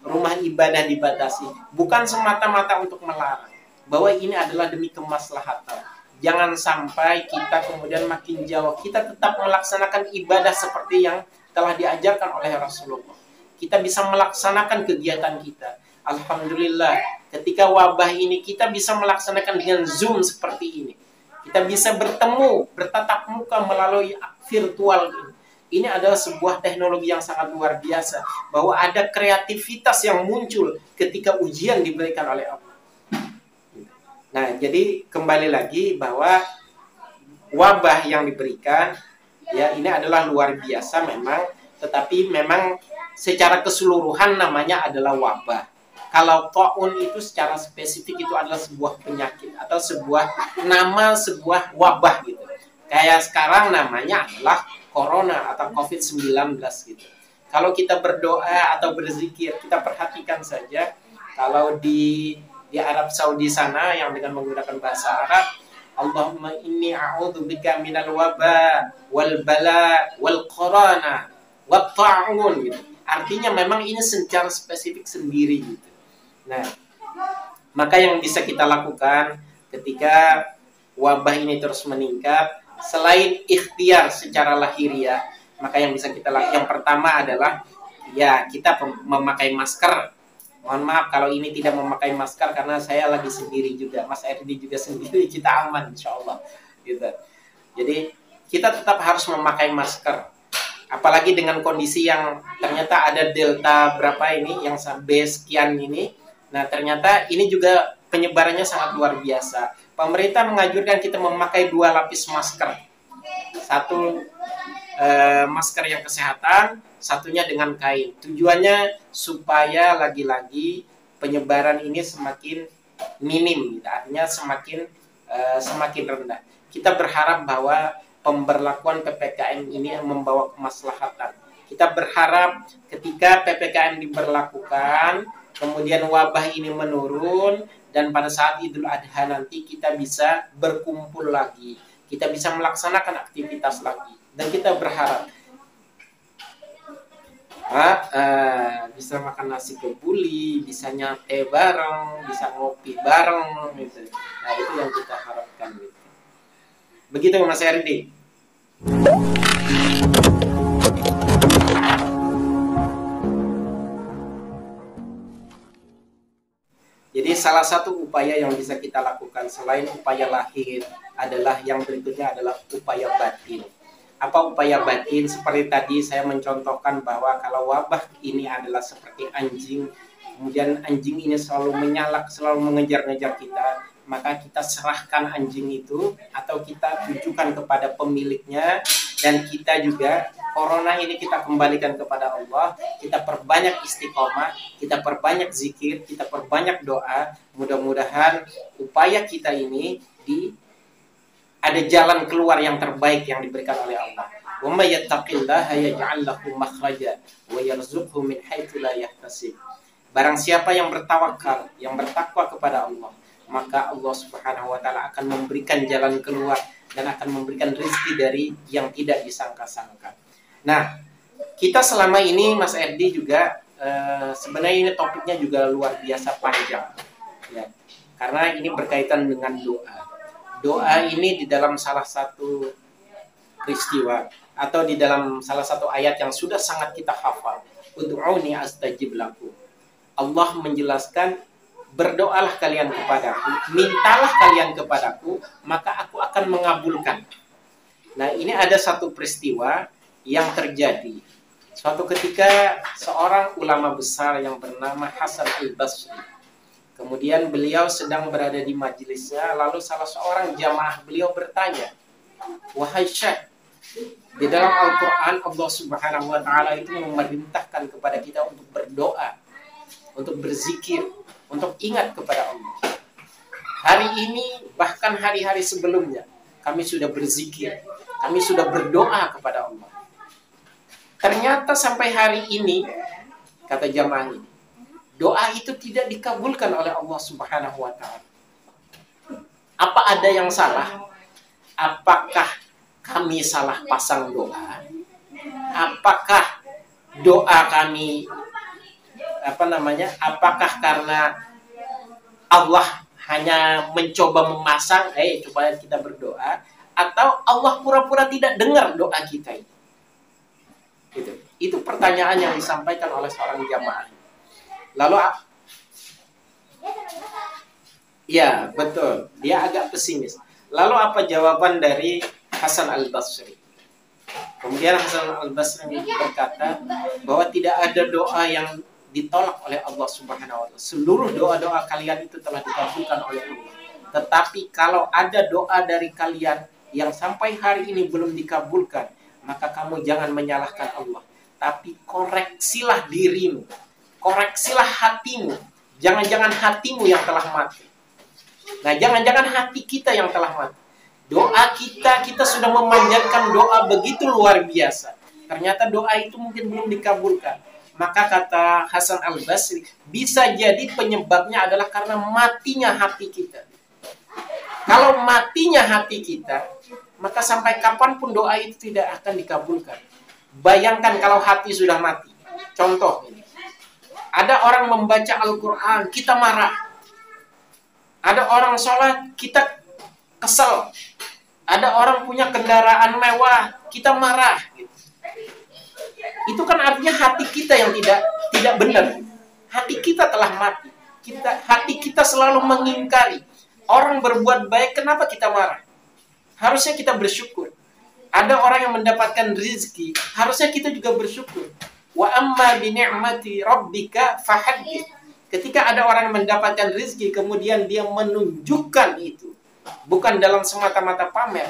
rumah ibadah dibatasi, bukan semata-mata untuk melarang, bahwa ini adalah demi kemaslahatan. Jangan sampai kita kemudian makin jauh, kita tetap melaksanakan ibadah seperti yang telah diajarkan oleh Rasulullah. Kita bisa melaksanakan kegiatan kita. Alhamdulillah, ketika wabah ini kita bisa melaksanakan dengan Zoom seperti ini. Kita bisa bertemu, bertatap muka melalui virtual ini. Ini adalah sebuah teknologi yang sangat luar biasa, bahwa ada kreativitas yang muncul ketika ujian diberikan oleh Allah. Nah, jadi kembali lagi bahwa wabah yang diberikan, ya ini adalah luar biasa memang, tetapi memang secara keseluruhan namanya adalah wabah. Kalau taun itu secara spesifik itu adalah sebuah penyakit atau sebuah nama sebuah wabah gitu. Kayak sekarang namanya adalah corona atau covid sembilan belas gitu. Kalau kita berdoa atau berzikir, kita perhatikan saja kalau di di Arab Saudi sana yang dengan menggunakan bahasa Arab, Allahumma inni a'udzubika minal waba wal bala wal corona wat ta'un gitu. Artinya memang ini secara spesifik sendiri gitu. Nah, maka yang bisa kita lakukan ketika wabah ini terus meningkat, selain ikhtiar secara lahiriah, maka yang bisa kita lakukan yang pertama adalah ya kita memakai masker. Mohon maaf kalau ini tidak memakai masker karena saya lagi sendiri juga, Mas Erdi juga sendiri, kita aman insya Allah gitu. Jadi kita tetap harus memakai masker, apalagi dengan kondisi yang ternyata ada delta berapa ini, yang B sekian ini. Nah ternyata ini juga penyebarannya sangat luar biasa. Pemerintah menganjurkan kita memakai dua lapis masker, satu eh, masker yang kesehatan, satunya dengan kain. Tujuannya supaya lagi-lagi penyebaran ini semakin minim, gitu. Artinya semakin uh, semakin rendah. Kita berharap bahwa pemberlakuan P P K M ini membawa kemaslahatan. Kita berharap ketika P P K M diberlakukan, kemudian wabah ini menurun, dan pada saat Idul Adha nanti kita bisa berkumpul lagi, kita bisa melaksanakan aktivitas lagi, dan kita berharap Nah, uh, bisa makan nasi kebuli, bisa nyate bareng, bisa ngopi bareng, gitu. Nah itu yang kita harapkan. Gitu. Begitu Mas Erdi. Jadi salah satu upaya yang bisa kita lakukan selain upaya lahir adalah yang berikutnya adalah upaya batin. Apa upaya batin? Seperti tadi saya mencontohkan bahwa kalau wabah ini adalah seperti anjing, kemudian anjing ini selalu menyalak, selalu mengejar-ngejar kita, maka kita serahkan anjing itu atau kita tujukan kepada pemiliknya, dan kita juga corona ini kita kembalikan kepada Allah, kita perbanyak istiqomah, kita perbanyak zikir, kita perbanyak doa, mudah-mudahan upaya kita ini di ada jalan keluar yang terbaik yang diberikan oleh Allah. Wa may yattaqillaha yaj'al lahu makhraja wa yarzuqhu min haitsu la yahtasib. Barang siapa yang bertawakal, yang bertakwa kepada Allah, maka Allah Subhanahu wa taala akan memberikan jalan keluar dan akan memberikan rezeki dari yang tidak disangka-sangka. Nah, kita selama ini Mas Erdi juga eh, sebenarnya ini topiknya juga luar biasa panjang. Ya. Karena ini berkaitan dengan doa. Doa ini di dalam salah satu peristiwa atau di dalam salah satu ayat yang sudah sangat kita hafal, ud'uni astajib lakum. Allah menjelaskan, berdoalah kalian kepadaku, mintalah kalian kepadaku, maka aku akan mengabulkan. Nah, ini ada satu peristiwa yang terjadi. Suatu ketika seorang ulama besar yang bernama Hasan al-Basri, kemudian beliau sedang berada di majelisnya, lalu salah seorang jamaah beliau bertanya, wahai Syekh, di dalam Al-Quran Allah Subhanahu wa taala itu memerintahkan kepada kita untuk berdoa, untuk berzikir, untuk ingat kepada Allah. Hari ini bahkan hari-hari sebelumnya kami sudah berzikir, kami sudah berdoa kepada Allah. Ternyata sampai hari ini, kata jamaah ini, doa itu tidak dikabulkan oleh Allah Subhanahu wa taala. Apa ada yang salah? Apakah kami salah pasang doa? Apakah doa kami apa namanya? Apakah karena Allah hanya mencoba memasang, eh coba kita berdoa, atau Allah pura-pura tidak dengar doa kita ini? Gitu. Itu pertanyaan yang disampaikan oleh seorang jamaah. Lalu, ya betul, dia agak pesimis. Lalu apa jawaban dari Hasan Al-Basri? Kemudian Hasan Al-Basri berkata bahwa tidak ada doa yang ditolak oleh Allah Subhanahu wa taala. Seluruh doa-doa kalian itu telah dikabulkan oleh Allah. Tetapi kalau ada doa dari kalian yang sampai hari ini belum dikabulkan, maka kamu jangan menyalahkan Allah, tapi koreksilah dirimu, koreksilah hatimu. Jangan-jangan hatimu yang telah mati. Nah, jangan-jangan hati kita yang telah mati. Doa kita, kita sudah memanjatkan doa begitu luar biasa. Ternyata doa itu mungkin belum dikabulkan. Maka kata Hasan Al-Basri, bisa jadi penyebabnya adalah karena matinya hati kita. Kalau matinya hati kita, maka sampai kapanpun doa itu tidak akan dikabulkan. Bayangkan kalau hati sudah mati. Contoh ini. Ada orang membaca Al-Quran, kita marah. Ada orang sholat, kita kesel. Ada orang punya kendaraan mewah, kita marah. Itu kan artinya hati kita yang tidak tidak benar. Hati kita telah mati. Kita, hati kita selalu mengingkari. Orang berbuat baik, kenapa kita marah? Harusnya kita bersyukur. Ada orang yang mendapatkan rezeki, harusnya kita juga bersyukur. Wa amma bi ni'mati rabbika fahaddits. Ketika ada orang yang mendapatkan rezeki, kemudian dia menunjukkan itu, bukan dalam semata-mata pamer.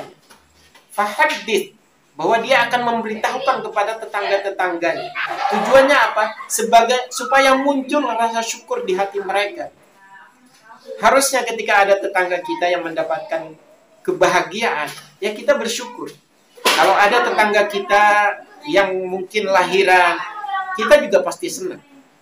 Fahaddits, bahwa dia akan memberitahukan kepada tetangga-tetangganya. Tujuannya apa? Sebagai supaya muncul rasa syukur di hati mereka. Harusnya ketika ada tetangga kita yang mendapatkan kebahagiaan, ya kita bersyukur. Kalau ada tetangga kita yang mungkin lahiran, kita juga pasti senang.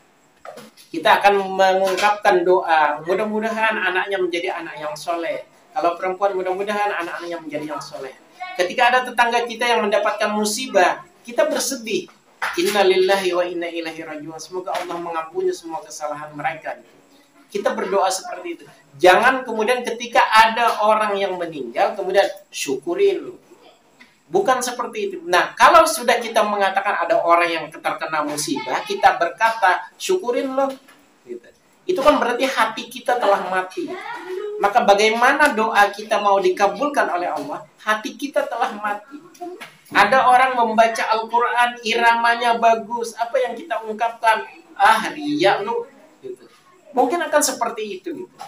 Kita akan mengungkapkan doa, mudah-mudahan anaknya menjadi anak yang soleh. Kalau perempuan, mudah-mudahan anak-anaknya menjadi yang soleh. Ketika ada tetangga kita yang mendapatkan musibah, kita bersedih. Inna lillahi wa inna ilaihi raji'un. Semoga Allah mengampuni semua kesalahan mereka. Kita berdoa seperti itu. Jangan kemudian ketika ada orang yang meninggal, kemudian syukurin. Bukan seperti itu. Nah, kalau sudah kita mengatakan ada orang yang terkena musibah, kita berkata, syukurin loh. Gitu. Itu kan berarti hati kita telah mati. Maka bagaimana doa kita mau dikabulkan oleh Allah? Hati kita telah mati. Ada orang membaca Al-Quran, iramanya bagus. Apa yang kita ungkapkan? Ah, riya lu. Gitu. Mungkin akan seperti itu. Gitu.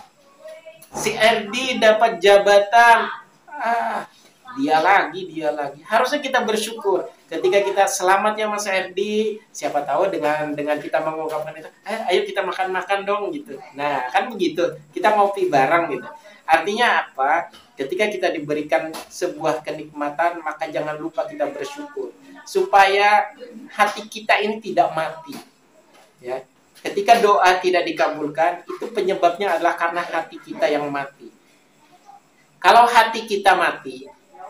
Si R D dapat jabatan. Ah, dia lagi, dia lagi. Harusnya kita bersyukur. Ketika kita selamat ya Mas R D, siapa tahu dengan dengan kita mengungkapkan itu, eh, ayo kita makan-makan dong gitu. Nah, kan begitu. Kita ngopi bareng gitu. Artinya apa? Ketika kita diberikan sebuah kenikmatan, maka jangan lupa kita bersyukur supaya hati kita ini tidak mati. Ya. Ketika doa tidak dikabulkan, itu penyebabnya adalah karena hati kita yang mati. Kalau hati kita mati,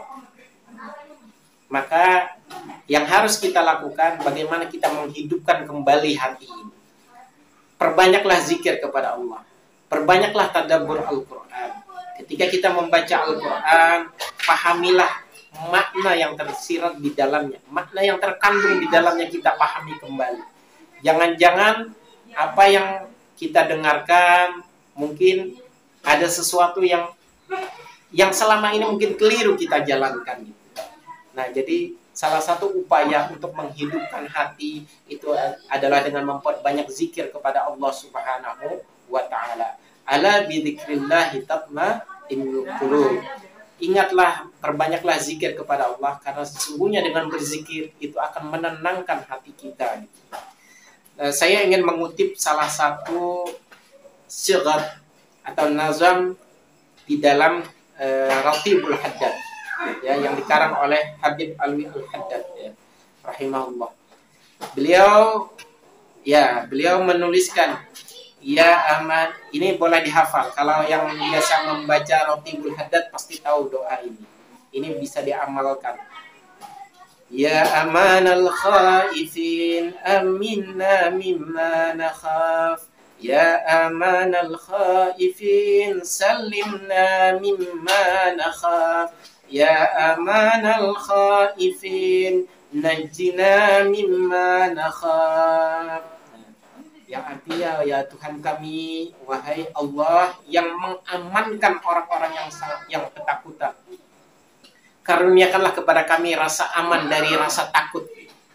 maka yang harus kita lakukan bagaimana kita menghidupkan kembali hati ini. Perbanyaklah zikir kepada Allah. Perbanyaklah tadabbur Al-Quran. Ketika kita membaca Al-Quran, pahamilah makna yang tersirat di dalamnya. Makna yang terkandung di dalamnya kita pahami kembali. Jangan-jangan apa yang kita dengarkan mungkin ada sesuatu yang yang selama ini mungkin keliru kita jalankan. Nah, jadi salah satu upaya untuk menghidupkan hati itu adalah dengan memperbanyak zikir kepada Allah Subhanahu wa taala. Ala bi dzikrillah tatma'innul qulub. Ingatlah, perbanyaklah zikir kepada Allah karena sesungguhnya dengan berzikir itu akan menenangkan hati kita. Nah, saya ingin mengutip salah satu syighar atau nazam di dalam uh, Ratibul Haddad, ya, yang dikarang oleh Habib Alwi Al-Haddad, ya, rahimahullah. Beliau ya, beliau menuliskan, ya Ahmad, ini boleh dihafal. Kalau yang biasa membaca Ratibul Haddad pasti tahu doa ini. Ini bisa diamalkan. Ya amanal khaifin aminna mimma nakhaf. Ya amanal khaifin salimna mimma nakhaf. Ya amanal khaifin najjina mimma nakhaf. Yang artinya, ya Tuhan kami, wahai Allah yang mengamankan orang-orang yang sangat yang ketakutan, karuniakanlah kepada kami rasa aman dari rasa takut.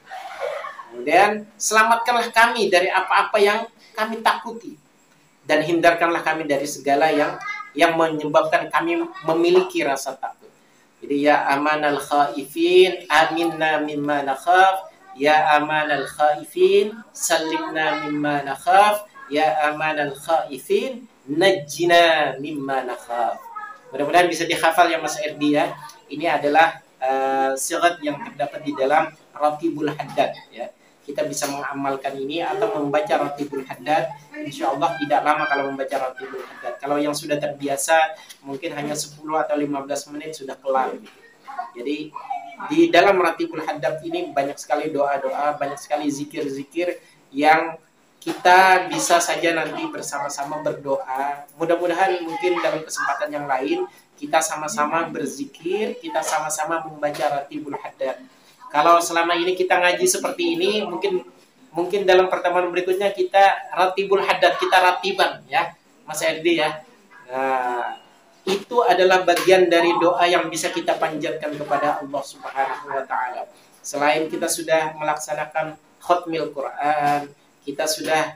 Kemudian selamatkanlah kami dari apa-apa yang kami takuti, dan hindarkanlah kami dari segala yang yang menyebabkan kami memiliki rasa takut. Jadi ya amanal khaifin aminna mimma nakhaf. Ya amanal khaifin salimna mimma nakhaf. Ya amanal khaifin najjina mimma nakhaf. Mudah-mudahan bisa dihafal ya Mas Erdi ya. Ini adalah uh, sirat yang terdapat di dalam Ratibul Haddad ya. Kita bisa mengamalkan ini atau membaca Ratibul Haddad. Insya Allah tidak lama kalau membaca Ratibul Haddad. Kalau yang sudah terbiasa mungkin hanya sepuluh atau lima belas menit sudah kelar gitu. Jadi di dalam Ratibul Haddad ini banyak sekali doa-doa, banyak sekali zikir-zikir yang kita bisa saja nanti bersama-sama berdoa. Mudah-mudahan mungkin dalam kesempatan yang lain kita sama-sama berzikir, kita sama-sama membaca Ratibul Haddad. Kalau selama ini kita ngaji seperti ini, mungkin mungkin dalam pertemuan berikutnya kita Ratibul Haddad, kita ratiban ya, Mas Erdi ya. Nah, itu adalah bagian dari doa yang bisa kita panjatkan kepada Allah Subhanahu wa taala. Selain kita sudah melaksanakan khatmil Quran, kita sudah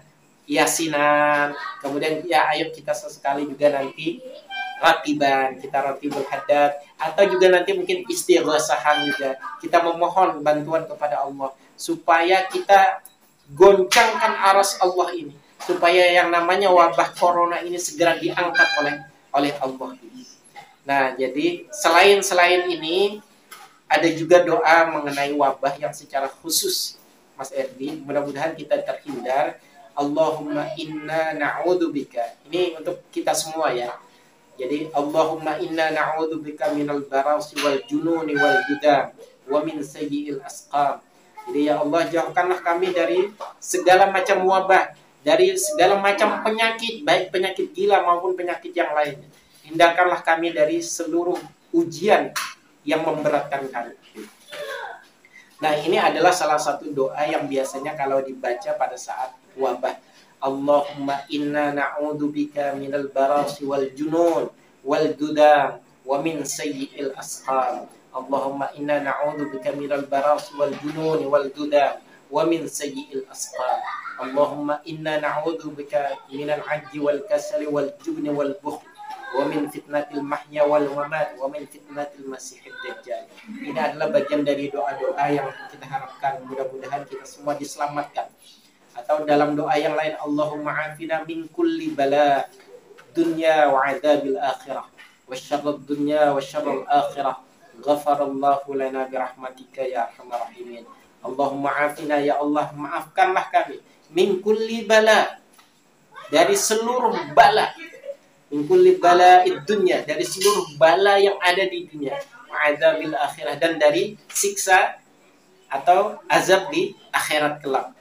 yasinan, kemudian ya ayo kita sesekali juga nanti ratiban, kita Ratibul Haddad, atau juga nanti mungkin istighasahan juga. Kita memohon bantuan kepada Allah supaya kita goncangkan aras Allah ini, supaya yang namanya wabah corona ini segera diangkat oleh oleh Allah. Nah, jadi selain selain ini ada juga doa mengenai wabah yang secara khusus Mas Erdi, mudah-mudahan kita terhindar. Allahumma inna na'udzubika. Ini untuk kita semua ya. Jadi Allahumma inna na'udzubika minal barasi wal jununi wal judam wa min sayyi'il asqam. Jadi ya Allah, jauhkanlah kami dari segala macam wabah, dari segala macam penyakit, baik penyakit gila maupun penyakit yang lainnya. Hindarkanlah kami dari seluruh ujian yang memberatkan kami. Nah, ini adalah salah satu doa yang biasanya kalau dibaca pada saat wabah. Allahumma inna na'udzubika minal barasi wal junun wal dudam wa min sayyi'il asqam. Allahumma inna na'udzubika minal barasi wal junun wal dudam wa min sayyi'il asqam. Allahumma inna na'udzubika minal ajzi wal kasali wal jubni wal bukhl wa min fitnatil mahya wal mamat wa min fitnatil masihid dajjal. Ini adalah bagian dari doa-doa yang kita harapkan mudah-mudahan kita semua diselamatkan. Atau dalam doa yang lain, Allahumma afina min kulli bala dunya wa adzabil akhirah wa syarrad dunya wa syarrul akhirah ghafarallahu lana birahmatika ya arhamar rahimin. Allahumma afina, ya Allah maafkanlah kami, min kulli bala, dari seluruh bala, min kulli bala'id dunya, dari seluruh bala yang ada di dunia, wa adzabil akhirah, dan dari siksa atau azab di akhirat kelak.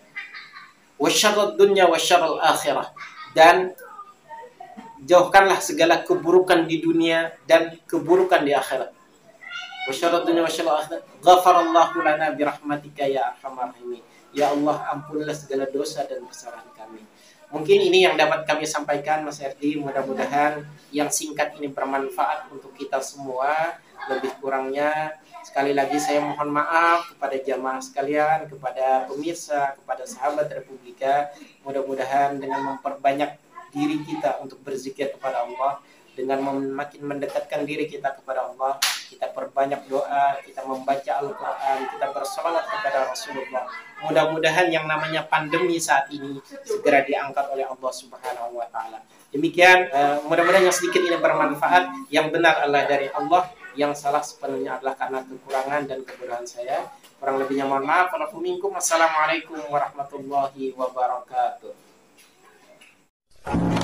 Wasyarrad dunya wasyarrul akhirah, dan jauhkanlah segala keburukan di dunia dan keburukan di akhirat. Wasyarrad dunya wasyarrul akhirah ghafarallahu lana birahmatika ya arhamar rahimin. Ya Allah, ampunilah segala dosa dan kesalahan kami. Mungkin ini yang dapat kami sampaikan Mas Erdi. Mudah-mudahan yang singkat ini bermanfaat untuk kita semua. Lebih kurangnya sekali lagi saya mohon maaf kepada jamaah sekalian, kepada pemirsa, kepada sahabat Republika. Mudah-mudahan dengan memperbanyak diri kita untuk berzikir kepada Allah, dengan makin mendekatkan diri kita kepada Allah, kita perbanyak doa, kita membaca Al-Quran, kita bersolawat kepada Rasulullah. Mudah-mudahan yang namanya pandemi saat ini segera diangkat oleh Allah Subhanahu wa taala. Demikian, uh, mudah-mudahan yang sedikit ini bermanfaat. Yang benar adalah dari Allah, yang salah sepenuhnya adalah karena kekurangan dan kebodohan saya. Kurang lebihnya mohon maaf. Assalamualaikum warahmatullahi wabarakatuh.